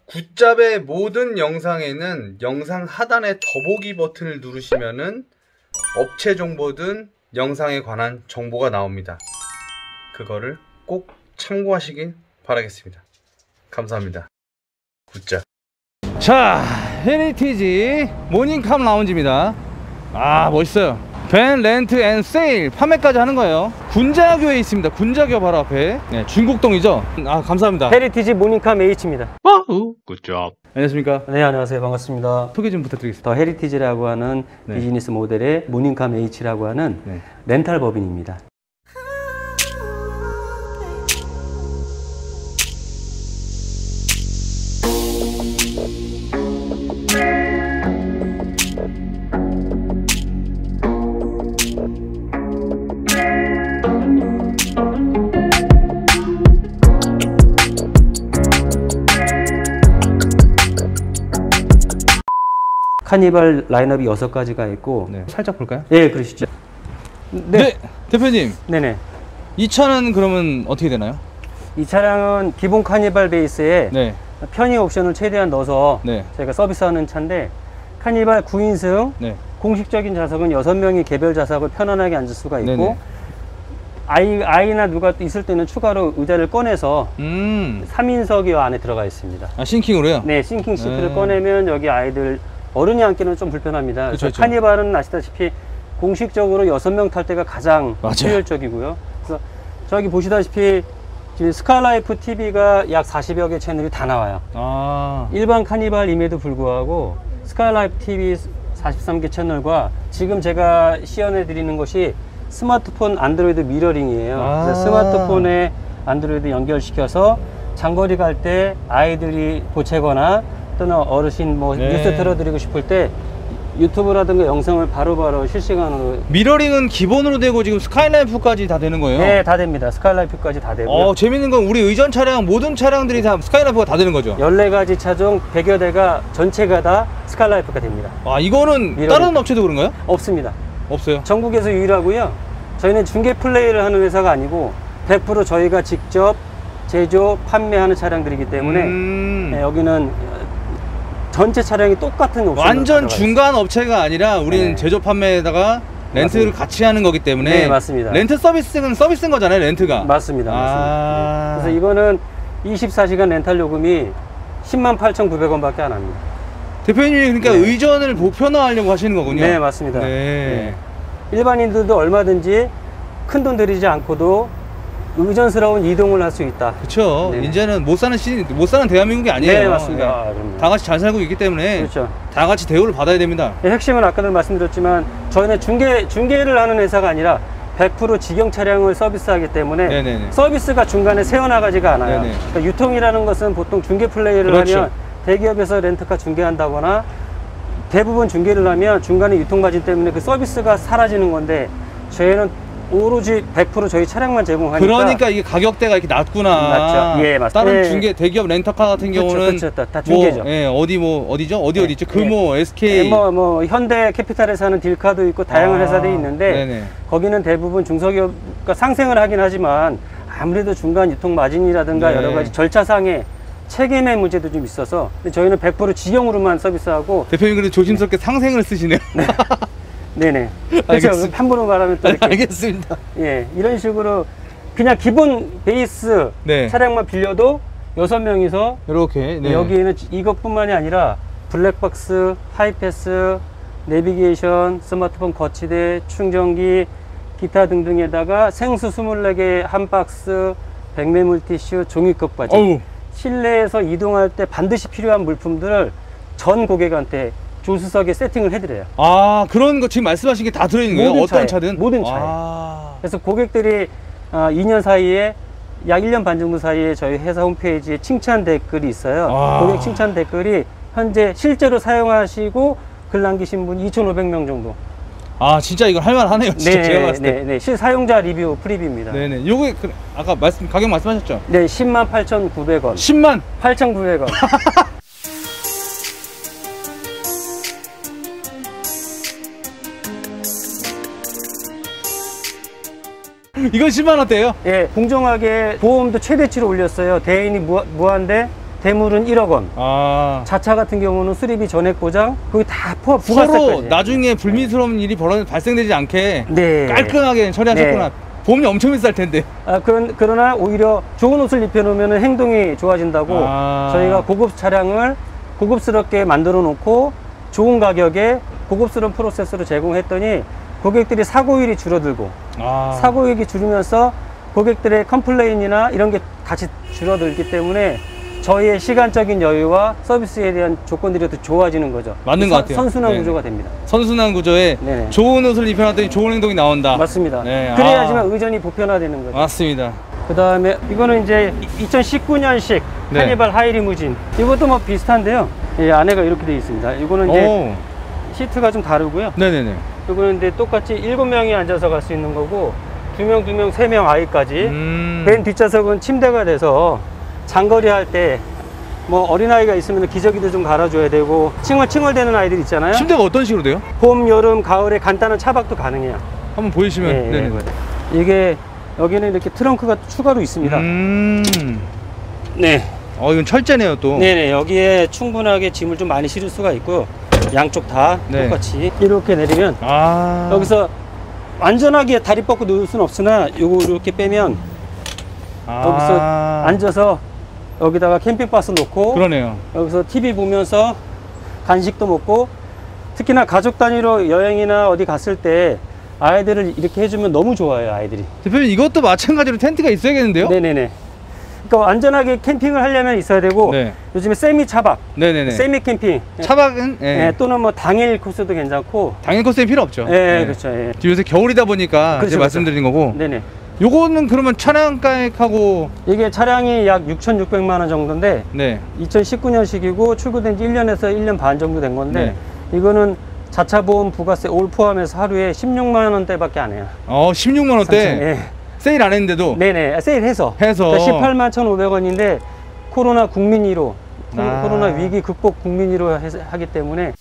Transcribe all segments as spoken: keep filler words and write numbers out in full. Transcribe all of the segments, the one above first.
굿잡의 모든 영상에는 영상 하단의 더보기 버튼을 누르시면은 업체 정보든 영상에 관한 정보가 나옵니다. 그거를 꼭 참고하시길 바라겠습니다. 감사합니다. 굿잡. 자, 헤리티지 모닝캄 라운지입니다. 아, 멋있어요. 밴 렌트 앤 세일 판매까지 하는 거예요. 군자교에 있습니다. 군자교 바로 앞에. 네, 중곡동이죠. 아, 감사합니다. 헤리티지 모닝캄 H입니다. 와우, 굿잡. 안녕하십니까? 네, 안녕하세요. 반갑습니다. 소개 좀 부탁드리겠습니다. 더 헤리티지라고 하는 네. 비즈니스 모델의 모닝캄 H라고 하는 네. 렌탈 법인입니다. 카니발 라인업이 여섯 가지가 있고 네. 살짝 볼까요? 예, 그러시죠. 네. 네, 대표님. 네네. 이 차는 그러면 어떻게 되나요? 이 차량은 기본 카니발 베이스에 네. 편의 옵션을 최대한 넣어서 네. 저희가 서비스하는 차인데, 카니발 구 인승 네. 공식적인 좌석은 여섯 명이 개별 좌석을 편안하게 앉을 수가 있고 네네. 아이, 아이나 누가 있을 때는 추가로 의자를 꺼내서 음. 삼 인석이 안에 들어가 있습니다. 아, 싱킹으로요? 네, 싱킹 시트를 네. 꺼내면 여기 아이들 어른이 앉기는 좀 불편합니다. 그쵸, 그래서 카니발은 아시다시피 공식적으로 여섯 명 탈 때가 가장 효율적이고요. 그래서 저기 보시다시피 지금 스카이라이프 티비가 약 사십여 개 채널이 다 나와요. 아. 일반 카니발임에도 불구하고 스카이라이프 티비 사십삼 개 채널과 지금 제가 시연해 드리는 것이 스마트폰 안드로이드 미러링이에요. 아. 그래서 스마트폰에 안드로이드 연결시켜서 장거리 갈 때 아이들이 보채거나 또는 어르신 뭐 네. 뉴스 틀어드리고 싶을 때 유튜브라든가 영상을 바로바로 바로 실시간으로. 미러링은 기본으로 되고 지금 스카이라이프까지 다 되는 거예요? 네, 다 됩니다. 스카이라이프까지 다 되고요. 어, 재밌는 건 우리 의전 차량 모든 차량들이 다 스카이라이프가 다 되는 거죠? 열네 가지 차종 백여 대가 전체가 다 스카이라이프가 됩니다. 아, 이거는 미러링. 다른 업체도 그런가요? 없습니다. 없어요? 전국에서 유일하고요. 저희는 중개 플레이를 하는 회사가 아니고 백 퍼센트 저희가 직접 제조, 판매하는 차량들이기 때문에 음. 네, 여기는 전체 차량이 똑같은 옵션. 완전 중간 업체가 아니라 우리는 네. 제조 판매에다가 렌트를 맞습니다. 같이 하는 거기 때문에. 네, 맞습니다. 렌트 서비스는 서비스인 거잖아요, 렌트가. 맞습니다. 아. 맞습니다. 그래서 이거는 이십사 시간 렌탈 요금이 십만 팔천구백 원 밖에 안 합니다. 대표님이 그러니까 네. 의전을 보편화하려고 하시는 거군요. 네, 맞습니다. 네. 네. 일반인들도 얼마든지 큰 돈 들이지 않고도 의전스러운 이동을 할 수 있다. 그렇죠. 네. 이제는 못 사는 시, 못 사는 대한민국이 아니에요. 네, 맞습니다. 네. 아, 다 같이 잘 살고 있기 때문에 그렇죠. 다 같이 대우를 받아야 됩니다. 네, 핵심은 아까도 말씀드렸지만 저희는 중개 중개를 하는 회사가 아니라 백 퍼센트 직영 차량을 서비스하기 때문에 네네네. 서비스가 중간에 새어나가지가 않아요. 그러니까 유통이라는 것은 보통 중개 플레이를 그렇죠. 하면 대기업에서 렌트카 중개한다거나 대부분 중개를 하면 중간에 유통마진 때문에 그 서비스가 사라지는 건데, 저희는 오로지 백 퍼센트 저희 차량만 제공하니까. 그러니까 이게 가격대가 이렇게 낮구나. 낮죠. 예, 맞습니다. 다른 예. 중개 대기업 렌터카 같은 그렇죠, 경우는 그렇죠. 다, 다 중개죠. 뭐, 예, 어디 뭐 어디죠? 어디 네. 어디 있죠? 금호, 예. 에스케이. 예, 뭐, 뭐 현대 캐피탈에서 하는 딜카도 있고 다양한 아, 회사들이 있는데 네네. 거기는 대부분 중소기업과 상생을 하긴 하지만 아무래도 중간 유통 마진이라든가 네. 여러 가지 절차상의 책임의 문제도 좀 있어서, 근데 저희는 백 퍼센트 직영으로만 서비스하고. 대표님 그래도 조심스럽게 네. 상생을 쓰시네요. 네. 네네. 그렇죠. 함부로 말하면 또 이렇게. 알겠습니다. 예, 이런 식으로 그냥 기본 베이스 네. 차량만 빌려도 여섯 명이서 이렇게 네. 여기에는 이것뿐만이 아니라 블랙박스, 하이패스, 내비게이션, 스마트폰 거치대, 충전기, 기타 등등에다가 생수 이십사 개 한 박스, 백매 물티슈, 종이컵까지. 어우. 실내에서 이동할 때 반드시 필요한 물품들을 전 고객한테 조수석에 세팅을 해드려요. 아, 그런 거 지금 말씀하신 게 다 들어있는 거예요? 어떤 차에, 차든? 모든 차에. 아. 그래서 고객들이 이 년 사이에 약 일 년 반 정도 사이에 저희 회사 홈페이지에 칭찬 댓글이 있어요. 아. 고객 칭찬 댓글이 현재 실제로 사용하시고 글 남기신 분이 이천오백 명 정도. 아, 진짜 이거 할만하네요. 진짜 네, 제가 봤을 때. 네, 네. 실사용자 리뷰 프리뷰입니다. 네네. 요게 그, 아까 말씀 가격 말씀하셨죠? 네, 십만 팔천구백 원. 십만 팔천구백 원. 이건 십만 원대예요? 예, 공정하게 보험도 최대치로 올렸어요. 대인이 무하, 무한대 대물은 일억 원. 아. 자차 같은 경우는 수리비 전액 보장, 거기 다 포함 서로 부가세까지. 나중에 불미스러운 네. 일이 벌어 발생되지 않게 네. 깔끔하게 처리하셨구나. 네. 보험이 엄청 비쌀 텐데. 아, 그런, 그러나 오히려 좋은 옷을 입혀놓으면 행동이 좋아진다고 아. 저희가 고급 차량을 고급스럽게 만들어 놓고 좋은 가격에 고급스러운 프로세스로 제공했더니 고객들이 사고율이 줄어들고 아. 사고율이 줄으면서 고객들의 컴플레인이나 이런 게 같이 줄어들기 때문에 저희의 시간적인 여유와 서비스에 대한 조건들이 더 좋아지는 거죠. 맞는 것 같아요. 선순환 네. 구조가 됩니다. 선순환 구조에 네네. 좋은 옷을 입혀놨더니 좋은 행동이 나온다. 맞습니다. 네. 그래야지만 아. 의전이 보편화되는 거죠. 맞습니다. 그 다음에 이거는 이제 이천십구 년식 네. 카니발 하이리무진. 이것도 뭐 비슷한데요. 이 안에가 이렇게 되어 있습니다. 이거는 이제 오. 시트가 좀 다르고요. 네네네. 이거는 이제 똑같이 일곱 명이 앉아서 갈 수 있는 거고 두 명, 두 명, 세 명 아이까지. 음. 벤 뒷좌석은 침대가 돼서 장거리 할 때 뭐 어린아이가 있으면 기저귀도 좀 갈아줘야 되고 칭얼칭얼대는 아이들 있잖아요. 침대가 어떤 식으로 돼요? 봄, 여름, 가을에 간단한 차박도 가능해요. 한번 보여주시면. 네, 네. 이게 여기는 이렇게 트렁크가 추가로 있습니다. 음. 네. 어, 이건 철제네요 또. 네네. 여기에 충분하게 짐을 좀 많이 실을 수가 있고 양쪽 다 네. 똑같이 이렇게 내리면 아. 여기서 완전하게 다리 뻗고 누울 수는 없으나 요거 이렇게 빼면 아. 여기서 앉아서 여기다가 캠핑박스 놓고 그러네요. 여기서 티비 보면서 간식도 먹고 특히나 가족 단위로 여행이나 어디 갔을 때 아이들을 이렇게 해주면 너무 좋아요. 아이들이. 대표님 이것도 마찬가지로 텐트가 있어야겠는데요? 네네네. 그러니까 안전하게 캠핑을 하려면 있어야 되고 네. 요즘에 세미 차박, 네네네. 세미 캠핑 차박은 네. 네, 또는 뭐 당일 코스도 괜찮고 당일 코스는 필요 없죠. 네, 네. 그렇죠. 네. 요새 겨울이다 보니까 그렇죠, 그렇죠. 말씀드린 거고. 네네. 요거는 그러면 차량가액하고 이게 차량이 약 육천육백만 원 정도인데 네. 이천십구 년식이고 출고된 지 일 년에서 일 년 반 정도 된 건데 네. 이거는 자차 보험 부가세 올 포함해서 하루에 십육만 원대밖에 안 해요. 어, 십육만 원대? 네. 세일 안 했는데도? 네네, 세일해서. 해서. 그러니까 십팔만 천오백 원인데 코로나 국민 일 호, 아. 코로나 위기 극복 국민 일 호 하기 때문에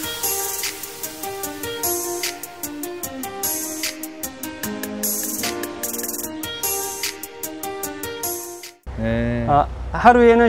네. 아, 하루에는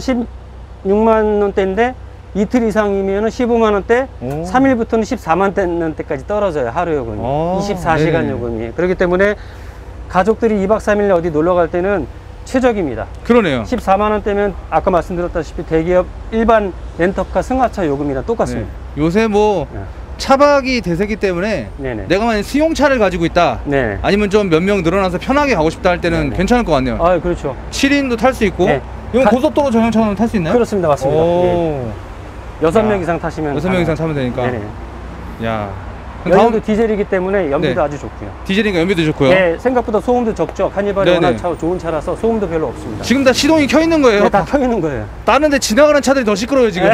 십육만 원대인데 이틀 이상이면 십오만 원대, 오. 삼 일부터는 십사만 원대까지 떨어져요. 하루 요금이. 오. 이십사 시간 네. 요금이. 그렇기 때문에 가족들이 이박 삼 일 어디 놀러 갈 때는 최적입니다. 그러네요. 십사만 원대면 아까 말씀드렸다시피 대기업 일반 렌터카 승하차 요금이랑 똑같습니다. 네. 요새 뭐 네. 차박이 대세기 때문에 네네. 내가 만약 수용차를 가지고 있다 네네. 아니면 좀 몇 명 늘어나서 편하게 가고 싶다 할 때는 네네. 괜찮을 것 같네요. 아, 그렇죠. 칠 인도 탈 수 있고 네. 이건 가... 고속도로 전용차는 탈 수 있나요? 그렇습니다. 맞습니다. 네. 여섯 명 이상 타시면 여섯 명 이상 타면 되니까. 네네. 야. 연비도 디젤이기 때문에 연비도 네. 아주 좋고요. 디젤이니까 연비도 좋고요. 네, 생각보다 소음도 적죠. 카니발이 워낙 차, 좋은 차라서 소음도 별로 없습니다. 지금 다 시동이 켜 있는 거예요? 네, 다 켜 있는 거예요. 다른 데 지나가는 차들이 더 시끄러워요 지금.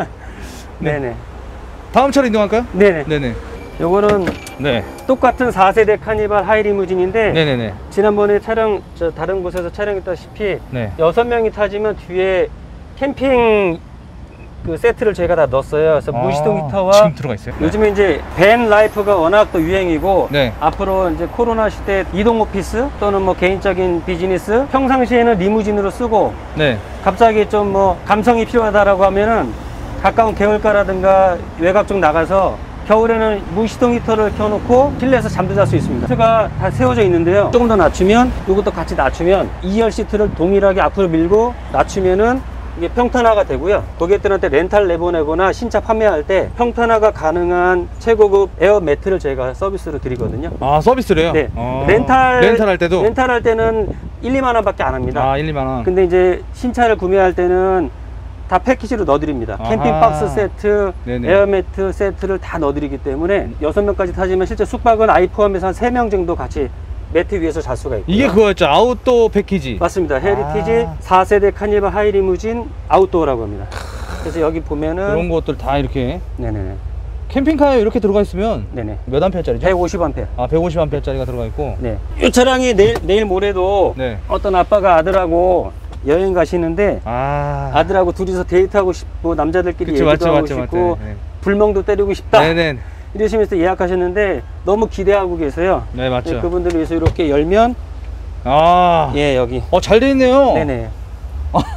네. 네네. 다음 차로 이동할까요? 네네. 네네. 요거는 네. 똑같은 사 세대 카니발 하이리무진인데 네네네. 지난번에 촬영 저 다른 곳에서 촬영했다시피 네. 여섯 명이 타지만 뒤에 캠핑 그 세트를 저희가 다 넣었어요. 그래서 아, 무시동 히터와 지금 들어가 있어요? 요즘에 네. 이제 밴 라이프가 워낙 또 유행이고 네. 앞으로 이제 코로나 시대 이동 오피스 또는 뭐 개인적인 비즈니스 평상시에는 리무진으로 쓰고 네. 갑자기 좀 뭐 감성이 필요하다라고 하면은 가까운 개울가라든가 외곽 쪽 나가서 겨울에는 무시동 히터를 켜놓고 실내에서 잠도 잘 수 있습니다. 시트가 다 세워져 있는데요. 조금 더 낮추면 이것도 같이 낮추면 이 열 시트를 동일하게 앞으로 밀고 낮추면은 이게 평탄화가 되고요. 고객들한테 렌탈 내보내거나 신차 판매할 때 평탄화가 가능한 최고급 에어 매트를 저희가 서비스로 드리거든요. 아, 서비스로요? 네. 아 렌탈 렌탈 할 때도 렌탈 할 때는 일, 이만 원밖에 안 합니다. 아, 일, 이만 원. 근데 이제 신차를 구매할 때는 다 패키지로 넣어드립니다. 아하. 캠핑박스 세트, 네네. 에어매트 세트를 다 넣어드리기 때문에 여섯 명까지 타시면 실제 숙박은 아이 포함해서 한 세 명 정도 같이 매트 위에서 잘 수가 있고요. 이게 그거였죠? 아웃도어 패키지. 맞습니다. 헤리티지 아. 사 세대 카니발 하이리무진 아웃도어라고 합니다. 그래서 여기 보면은 그런 것들 다 이렇게 네네네. 캠핑카에 이렇게 들어가 있으면 네네. 몇 암페어짜리죠? 백오십 암페어. 아, 백오십 암페어짜리가 들어가 있고. 네. 이 차량이 내일, 내일 모레도 네. 어떤 아빠가 아들하고 여행 가시는데 아. 아들하고 둘이서 데이트하고 싶고 남자들끼리 그쵸, 얘기도 맞죠, 하고 맞죠, 싶고 맞죠. 네. 불멍도 때리고 싶다. 네네. 이러시면서 예약하셨는데 너무 기대하고 계세요. 네, 맞죠. 네, 그분들을 위해서 이렇게 열면 아, 예, 여기. 어, 잘 돼 있네요. 네네. 아,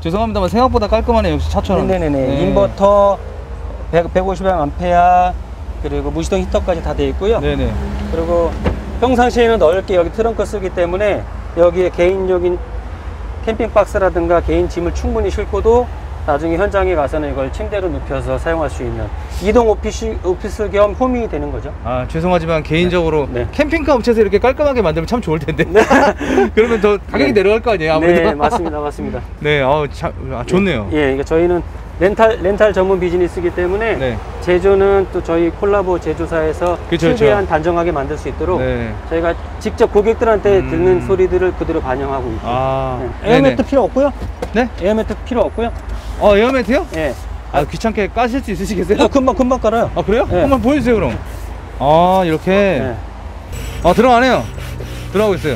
죄송합니다만 생각보다 깔끔하네요. 역시 차처럼. 네네네. 네. 인버터 백오십 암페어 그리고 무시동 히터까지 다 되어 있고요. 네네. 그리고 평상시에는 넓게 여기 트렁크 쓰기 때문에 여기에 개인적인 캠핑 박스라든가 개인 짐을 충분히 싣고도 나중에 현장에 가서는 이걸 침대로 눕혀서 사용할 수 있는 이동 오피스, 오피스 겸 홈이 되는 거죠. 아 죄송하지만 개인적으로 네. 네. 캠핑카 업체에서 이렇게 깔끔하게 만들면 참 좋을 텐데. 네. 그러면 더 가격이 네. 내려갈 거 아니에요 아무래도. 네 맞습니다 맞습니다. 네, 어, 참, 아, 좋네요. 예, 예 그러니까 저희는 렌탈 렌탈 전문 비즈니스이기 때문에 네. 제조는 또 저희 콜라보 제조사에서 그쵸, 최대한 그쵸. 단정하게 만들 수 있도록 네. 저희가 직접 고객들한테 음... 듣는 소리들을 그대로 반영하고 있고. 아... 네. 에어매트 필요 없고요. 네? 에어매트 필요 없고요. 어 에어매트요? 예. 아 귀찮게 까실 수 있으시겠어요? 어, 금방 금방 깔아요. 아 그래요? 네. 한번 보여주세요 그럼. 아 이렇게. 네. 아 들어가네요. 들어가고 있어요.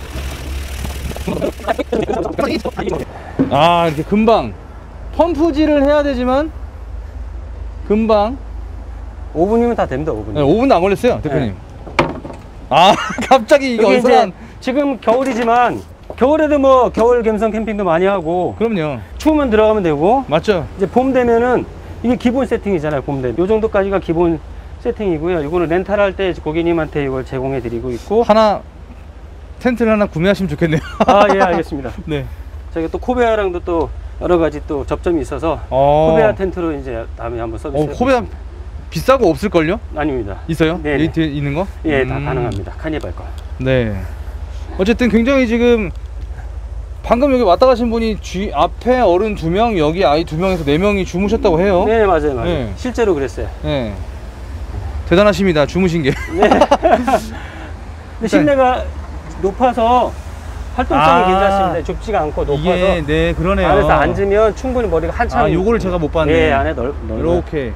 아 이렇게 금방 펌프질을 해야 되지만 금방 오 분이면 다 됩니다. 오 분. 네, 오 분도 안 걸렸어요 대표님. 네. 아 갑자기 이게 어수선한. 지금 겨울이지만 겨울에도 뭐 겨울 감성 캠핑도 많이 하고. 그럼요. 추우면 들어가면 되고. 맞죠. 이제 봄 되면은 이게 기본 세팅이잖아요. 봄 되면 요 정도까지가 기본 세팅이고요. 이거는 렌탈할 때 고객님한테 이걸 제공해 드리고 있고. 하나 텐트를 하나 구매하시면 좋겠네요. 아 예 알겠습니다. 네. 저희가 또 코베아랑도 또 여러 가지 또 접점이 있어서 어... 코베아 텐트로 이제 다음에 한번 서비스. 어, 코베아 비싸고 없을걸요? 아닙니다. 있어요? 네. 뒤에 있는 거? 예, 음... 다 가능합니다. 카니발 거. 네. 어쨌든 굉장히 지금 방금 여기 왔다 가신 분이 뒤 앞에 어른 두 명, 여기 아이 두 명에서 네 명이 주무셨다고 해요. 네, 맞아요, 맞아요. 네. 실제로 그랬어요. 네. 대단하십니다. 주무신 게. 네. 근데 실내가 높아서 활동성이 아 괜찮습니다. 좁지가 않고 높아서. 이게, 네, 그러네요. 안에서 앉으면 충분히 머리가 한참. 아, 요거를 제가 못 봤네. 네, 안에 넓, 넓어요. 이렇게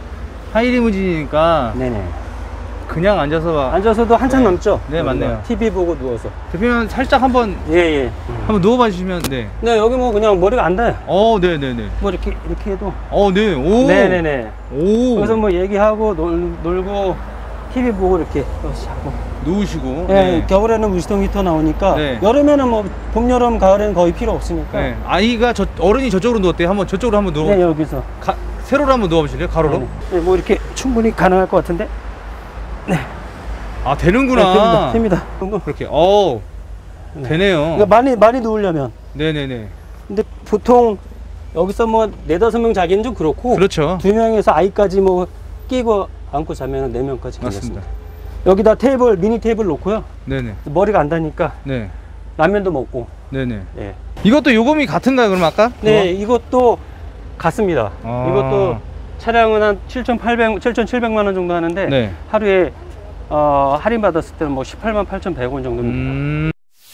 하이리무진이니까. 네네. 그냥 앉아서. 앉아서도 한참 네. 넘죠? 네, 맞네요. 티비 보고 누워서. 대표님 살짝 한번. 예, 예. 한번 누워봐 주시면, 네. 네, 여기 뭐 그냥 머리가 안 닿아요. 어, 네네네. 뭐 이렇게, 이렇게 해도. 어, 네. 오. 네네네. 오. 그래서 뭐 얘기하고 놀, 놀고 티비 보고 이렇게 자고. 누우시고. 네, 네. 겨울에는 무시동 히터 나오니까. 네. 여름에는 뭐 봄, 여름, 가을에는 거의 필요 없으니까. 네. 아이가 저, 어른이 저쪽으로 누웠대요. 한번 저쪽으로 한번 누워. 네, 여기서. 가, 세로로 한번 누워보실래요? 가로로? 네, 네. 뭐 이렇게 충분히 가능할 것 같은데. 네. 아 되는구나. 네, 됩니다. 됩니다. 그렇게. 어 네. 되네요. 그러니까 많이 많이 누우려면. 네네네. 근데 보통 여기서 뭐 네다섯 명 자기는 좀 그렇고. 그렇죠. 두 명에서 아이까지 뭐 끼고 안고 자면 네 명까지 괜찮습니다. 여기다 테이블 미니 테이블 놓고요. 네네. 머리가 안 닿으니까. 네. 라면도 먹고. 네네. 네. 이것도 요금이 같은가요? 그럼 아까? 네, 그거? 이것도 같습니다. 아 이것도 차량은 한 칠천팔백, 칠천칠백만 원 정도 하는데 네. 하루에 어, 할인 받았을 때는 뭐 십팔만 팔천백 원 정도입니다. 음...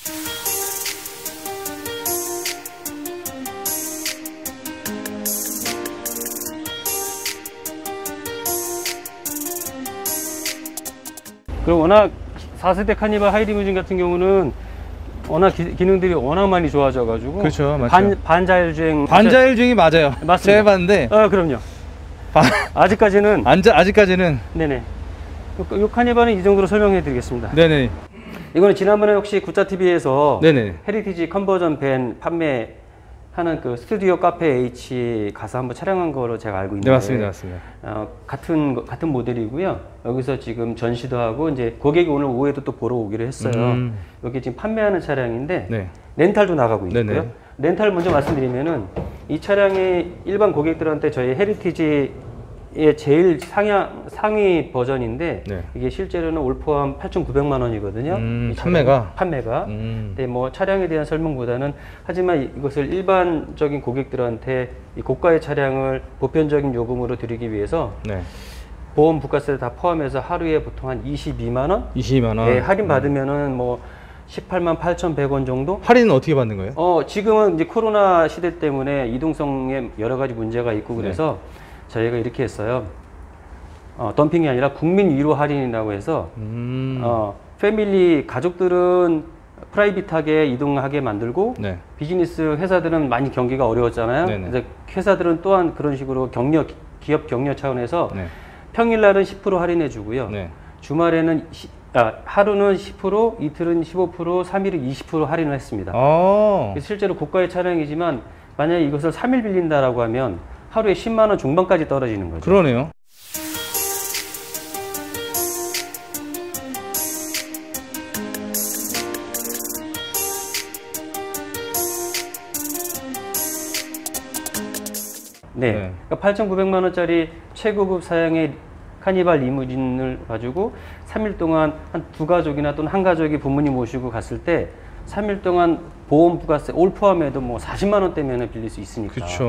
그리고 워낙 사 세대 카니발 하이리무진 같은 경우는 워낙 기, 기능들이 워낙 많이 좋아져 가지고 그렇죠, 맞죠. 반, 반자율주행 반자율주행이 맞아요. 맞습니다. 제가 해봤는데 어, 그럼요. 바... 아직까지는 안자, 아직까지는 네네. 이 카니발은 이 정도로 설명해 드리겠습니다. 네네. 이거는 지난번에 혹시 구자티비에서 네네. 헤리티지 컨버전 밴 판매하는 그 스튜디오 카페 H 가서 한번 촬영한 거로 제가 알고 있는데 네, 맞습니다. 맞습니다. 어, 같은 같은 모델이고요. 여기서 지금 전시도 하고 이제 고객이 오늘 오후에도 또 보러 오기로 했어요. 음. 여기 지금 판매하는 차량인데 네. 렌탈도 나가고 있고요. 네네. 렌탈 먼저 말씀드리면은 이 차량이 일반 고객들한테 저희 헤리티지 예, 제일 상향, 상위 버전인데 네. 이게 실제로는 올 포함 팔천구백만 원이거든요. 음, 판매가? 판매가. 음. 근데 뭐 차량에 대한 설명보다는 하지만 이것을 일반적인 고객들한테 이 고가의 차량을 보편적인 요금으로 드리기 위해서 네. 보험, 부가세 다 포함해서 하루에 보통 한 이십이만 원? 이십이만 원? 네, 할인 받으면은 뭐 십팔만 팔천백 원 정도? 할인은 어떻게 받는 거예요? 어, 지금은 이제 코로나 시대 때문에 이동성에 여러 가지 문제가 있고 그래서 네. 저희가 이렇게 했어요. 어, 덤핑이 아니라 국민 위로 할인이라고 해서 음. 어, 패밀리 가족들은 프라이빗하게 이동하게 만들고 네. 비즈니스 회사들은 많이 경기가 어려웠잖아요. 네네. 그래서 회사들은 또한 그런 식으로 격려, 기업 격려 차원에서 네. 평일날은 십 퍼센트 할인해 주고요. 네. 주말에는 시, 아, 하루는 십 퍼센트, 이틀은 십오 퍼센트, 삼 일은 이십 퍼센트 할인을 했습니다. 아. 실제로 고가의 차량이지만 만약에 이것을 삼 일 빌린다라고 하면 하루에 십만 원 중반까지 떨어지는 거죠. 그러네요. 네. 네. 그러니까 팔천구백만 원짜리 최고급 사양의 카니발 리무진을 가지고 삼 일 동안 한 두 가족이나 또는 한 가족이 부모님 모시고 갔을 때 삼 일 동안 보험 부가세 올 포함해도 뭐 사십만 원대면 빌릴 수 있으니까. 그렇죠.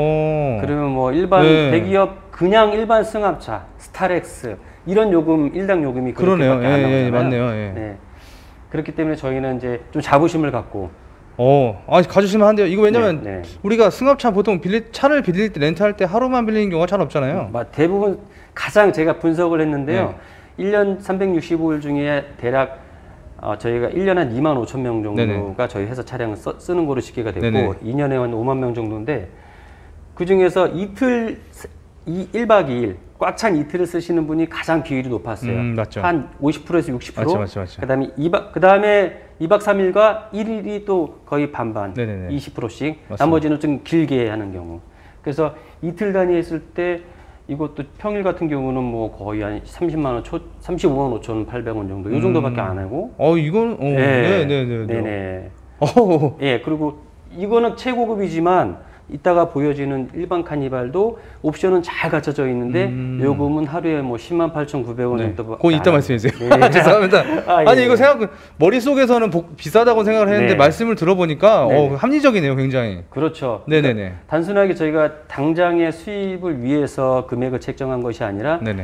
그러면 뭐 일반 네. 대기업 그냥 일반 승합차 스타렉스 이런 요금 일당 요금이 그렇게밖에 안 나오잖아요. 예, 예, 맞네요. 예. 네. 그렇기 때문에 저희는 이제 좀 자부심을 갖고 어, 아, 가주시면 한대요. 이거 왜냐면 네, 네. 우리가 승합차 보통 빌릴 차를 빌릴 때 렌트할 때 하루만 빌리는 경우가 잘 없잖아요. 음, 대부분 가장 제가 분석을 했는데요. 네. 일 년 삼백육십오 일 중에 대략 어, 저희가 일 년에 한 이만 오천 명 정도가 네네. 저희 회사 차량을 써, 쓰는 거로 집계가 됐고 네네. 이 년에 한 오만 명 정도인데 그 중에서 이틀 이 일 박 이 일 꽉 찬 이틀을 쓰시는 분이 가장 비율이 높았어요. 음, 맞죠. 한 오십 퍼센트에서 육십 퍼센트. 맞죠, 맞죠, 맞죠. 그다음에 이 박 그다음에 이 박 삼 일과 일 일이 또 거의 반반, 네네네. 이십 퍼센트씩. 맞습니다. 나머지는 좀 길게 하는 경우. 그래서 이틀 단위 했을 때 이것도 평일 같은 경우는 뭐 거의 한 삼십만 원 초, 삼십오만 오천팔백 원 정도, 이 정도밖에 음. 안 하고. 어, 이건, 어, 네, 네네네. 네네. 어. 예, 그리고 이거는 최고급이지만 이따가 보여지는 일반 카니발도 옵션은 잘 갖춰져 있는데 음. 요금은 하루에 뭐 십만 팔천구백 원 네. 정도. 그건 이따 말씀해 주세요. 네. 죄송합니다. 아, 아니 예. 이거 생각 머릿속에서는 복, 비싸다고 생각을 했는데 네. 말씀을 들어보니까 어, 합리적이네요, 굉장히. 그렇죠. 네네네. 그러니까 단순하게 저희가 당장의 수입을 위해서 금액을 책정한 것이 아니라 네네.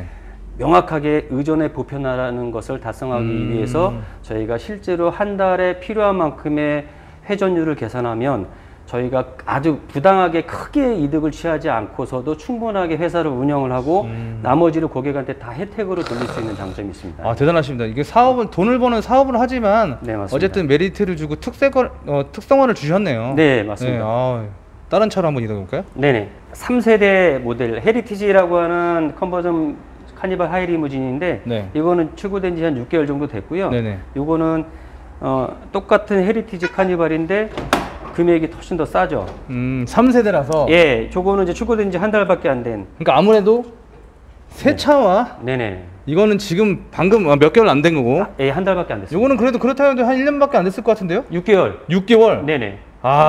명확하게 의존의 보편화라는 것을 달성하기 음. 위해서 저희가 실제로 한 달에 필요한 만큼의 회전율을 계산하면 저희가 아주 부당하게 크게 이득을 취하지 않고서도 충분하게 회사를 운영을 하고 음. 나머지를 고객한테 다 혜택으로 돌릴 수 있는 장점이 있습니다. 아, 대단하십니다. 이게 사업은 돈을 버는 사업을 하지만 네, 어쨌든 메리트를 주고 특색을, 어, 특성화를 주셨네요. 네, 맞습니다. 네, 아, 다른 차로 한번 이동해 볼까요? 네네. 삼 세대 모델 헤리티지라고 하는 컨버전 카니발 하이리무진인데 네. 이거는 출고된 지 한 육 개월 정도 됐고요. 네네. 이거는 어, 똑같은 헤리티지 카니발인데 금액이 훨씬 더 싸죠. 음, 삼 세대라서. 예, 저거는 이제 출고된 지 한 달밖에 안 된. 그러니까 아무래도 새 네. 차와. 네네. 이거는 지금 방금 몇 개월 안 된 거고. 아, 예, 한 달밖에 안 됐어요. 이거는 그래도 그렇다 해도 한 일 년밖에 안 됐을 것 같은데요? 육 개월. 육 개월. 네네.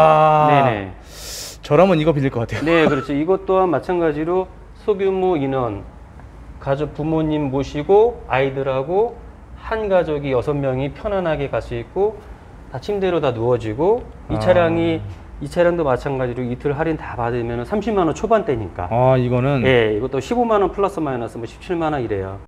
아. 네네. 저라면 이거 빌릴 것 같아요. 네, 그렇죠. 이것 또한 마찬가지로 소규모 인원, 가족 부모님 모시고 아이들하고 한 가족이 여섯 명이 편안하게 갈 수 있고. 다 침대로 다 누워지고 이 아. 차량이 이 차량도 마찬가지로 이틀 할인 다 받으면 삼십만 원 초반대니까. 아, 이거는 예, 이것도 십오만 원 플러스 마이너스 뭐 십칠만 원 이래요.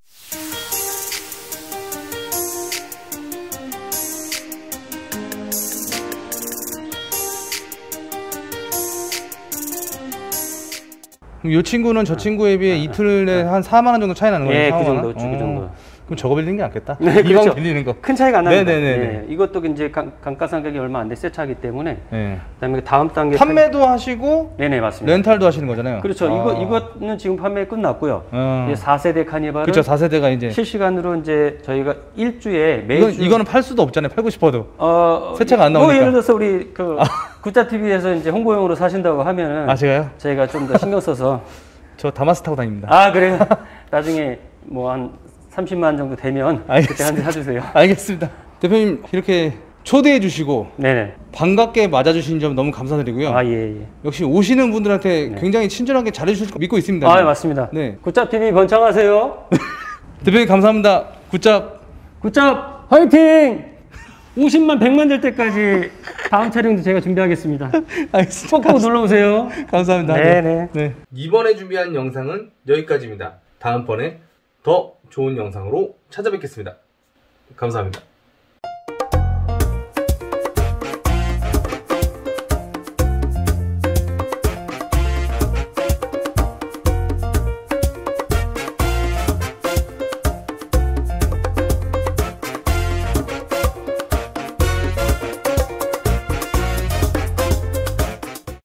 이 친구는 저 친구에 비해 아, 이틀에 아, 한 사만 원 정도 차이 나는 거예요? 예, 그 정도, 그 정도. 그럼 저거 빌리는 게 낫겠다. 네, 이왕 그렇죠. 빌리는 거. 큰 차이가 안 납니다. 네, 이것도 이제 강, 감가상각이 얼마 안 돼 새 차기 때문에. 네. 그다음에 다음 단계 판매도 판... 하시고. 네네 맞습니다. 렌탈도 하시는 거잖아요. 그렇죠. 아. 이거 이거는 지금 판매 끝났고요. 어. 이제 사 세대 카니발은. 그렇죠. 사 세대가 이제 실시간으로 이제 저희가 일주에 매주. 이건, 이거는 팔 수도 없잖아요. 팔고 싶어도. 어. 새 차가 안 나오니까. 뭐 예를 들어서 우리 그 아. 굿자티비에서 이제 홍보용으로 사신다고 하면은. 아 제가요? 저희가 좀 더 신경 써서. 저 다마스 타고 다닙니다. 아 그래요? 나중에 뭐 한 삼십만 정도 되면 알겠습니다. 그때 한 대 사주세요. 알겠습니다. 대표님 이렇게 초대해 주시고 네네. 반갑게 맞아주신 점 너무 감사드리고요. 아, 예, 예. 역시 오시는 분들한테 네. 굉장히 친절하게 잘해주실 거 믿고 있습니다. 아, 네. 맞습니다. 네. 굿잡티비 번창하세요. 대표님 감사합니다. 굿잡. 굿잡 화이팅! 오십만, 백만 될 때까지 다음 촬영도 제가 준비하겠습니다. 알겠습니다. 꼭꼭 놀러오세요. 감사합니다. 네네. 네. 이번에 준비한 영상은 여기까지입니다. 다음번에 더 좋은 영상으로 찾아뵙겠습니다. 감사합니다.